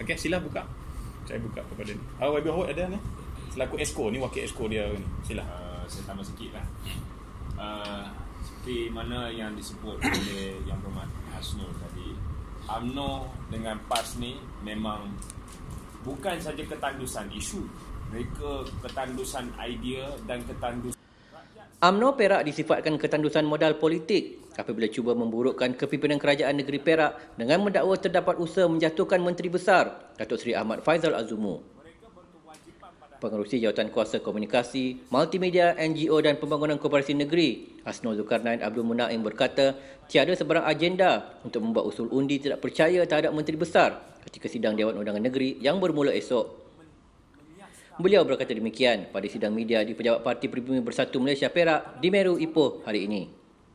Okey, sila buka. Saya buka kepada ni. YB Howard ada ni. Selaku Esko ni, wakil Esko dia ni. Sila. Saya tambah sikit lah. Seperti mana yang disebut oleh Yang Berhormat Hasnul tadi, UMNO dengan PAS ni memang bukan saja ketandusan isu, mereka ketandusan idea dan ketandusan. UMNO Perak disifatkan ketandusan modal politik apabila cuba memburukkan kepimpinan kerajaan negeri Perak dengan mendakwa terdapat usaha menjatuhkan Menteri Besar Datuk Seri Ahmad Faizal Azumu. Pengerusi Jawatan Kuasa Komunikasi, Multimedia, NGO dan Pembangunan Koperasi Negeri, Hasnul Zulkarnain Abdul Munaim berkata, tiada sebarang agenda untuk membuat usul undi tidak percaya terhadap Menteri Besar ketika sidang Dewan Undangan Negeri yang bermula esok. Beliau berkata demikian pada sidang media di Pejabat Parti Pribumi Bersatu Malaysia Perak di Meru Ipoh hari ini.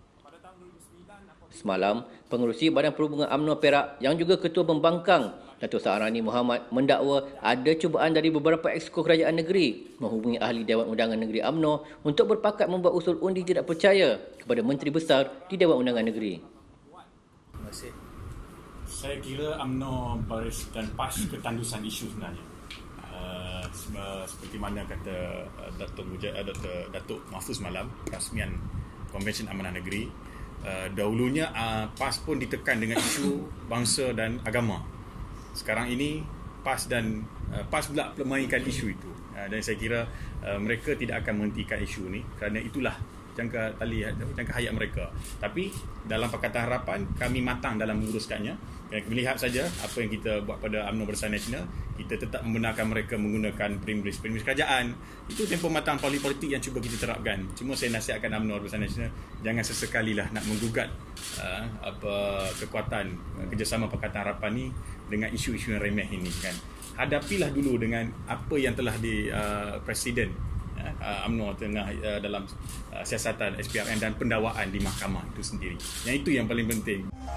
Semalam, pengerusi Badan Perhubungan UMNO Perak yang juga Ketua Pembangkang Datuk Saarani Muhammad mendakwa ada cubaan dari beberapa exco kerajaan negeri menghubungi ahli Dewan Undangan Negeri UMNO untuk berpakat membuat usul undi tidak percaya kepada Menteri Besar di Dewan Undangan Negeri. Terima kasih. Saya kira UMNO Baris dan PAS ketandusan isu sebenarnya. Seperti mana kata Datuk Mahfuz malam, rasmian Konvensyen Amanah Negeri, dahulunya PAS pun ditekan dengan isu bangsa dan agama. Sekarang ini PAS pula mainkan isu itu, dan saya kira mereka tidak akan menghentikan isu ini kerana itulah jangka hayat mereka. Tapi dalam Pakatan Harapan kami matang dalam menguruskannya. Melihat saja apa yang kita buat pada UMNO Bersatu Nasional, kita tetap membenarkan mereka menggunakan primbris kerajaan. Itu tempoh matang politik yang cuba kita terapkan. Cuma saya nasihatkan UMNO Bersatu Nasional, jangan sesekalilah nak menggugat kekuatan kerjasama Pakatan Harapan ni dengan isu-isu yang remeh ini kan. Hadapilah dulu dengan apa yang telah Presiden UMNO tengah dalam siasatan SPRN dan pendakwaan di mahkamah itu sendiri. Yang itu yang paling penting.